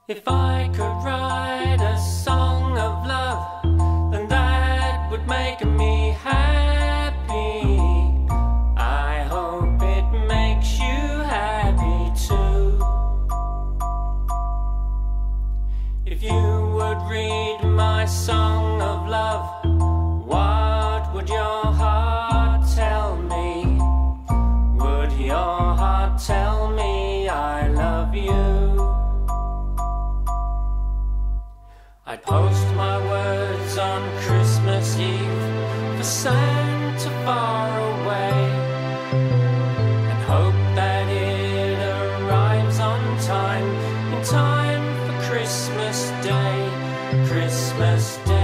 If I could write a song of love, then that would make me happy. I hope it makes you happy too. If you would read my song of love, what would your heart tell me? Would your heart tell me I love you? I'd post my words on Christmas Eve for Santa far away, and hope that it arrives on time, in time for Christmas Day, Christmas Day.